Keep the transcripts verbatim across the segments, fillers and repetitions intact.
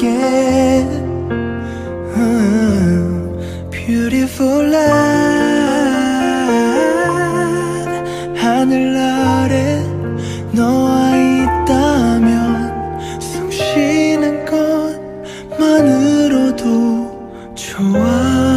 음, Beautiful life. 하늘 아래 너와 있다면 숨 쉬는 것만으로도 좋아.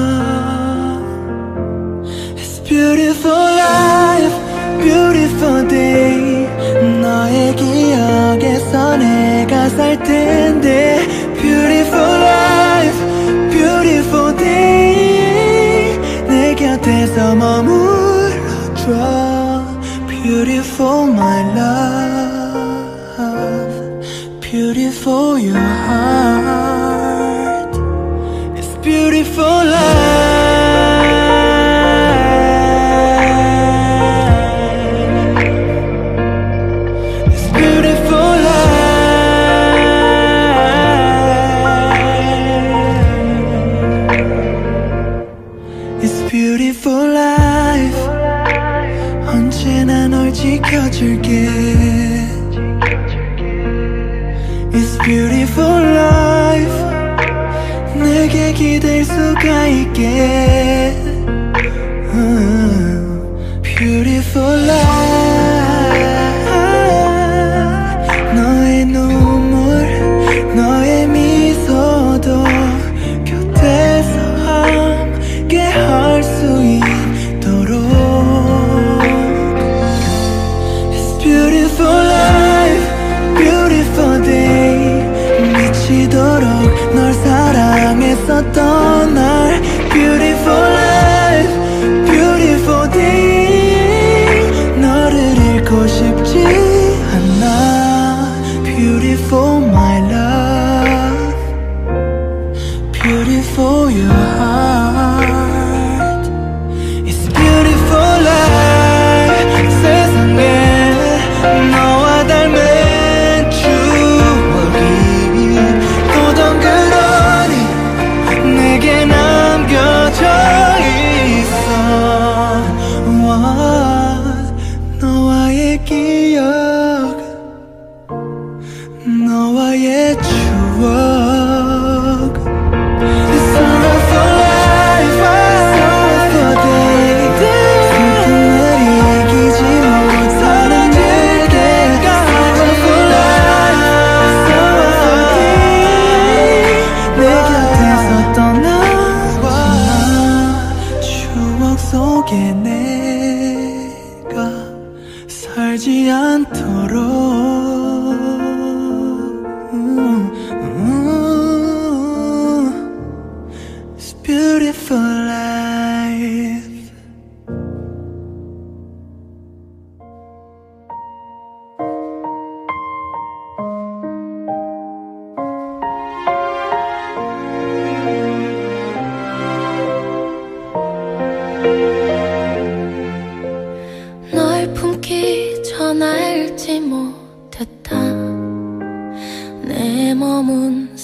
It's beautiful life, beautiful day. 너의 기억에서 내가 살 텐데. Beautiful life, beautiful day. 내 곁에서 머물러줘. Beautiful my love, beautiful your heart. It's beautiful life. Beautiful life. 언제나 널 지켜줄게. It's beautiful life. 내게 기댈 수가 있게. uh, Beautiful life. 너의 눈물, 너의 미소도 곁에서 함께 할 수 있도록. It's beautiful life, beautiful day. 미치도록 널 사랑했었던 날. Beautiful life, beautiful day. 너를 잃고 싶지 않아. Beautiful my love, beautiful your heart. It's beautiful life. 세상에 너와 닮은 추억이 또 덩그러니 내게 남겨져 있어. 와, 너와의 기억, 너와의 추억. It's wonderful life, wonderful day. 슬픔을 이기지 못하는 내게 wonderful life, wonderful day. 내 곁에서 떠나지 마. 추억 속에 내가 살지 않도록. It's beautiful life. 널 품기 전 알지 못했다. 내 몸은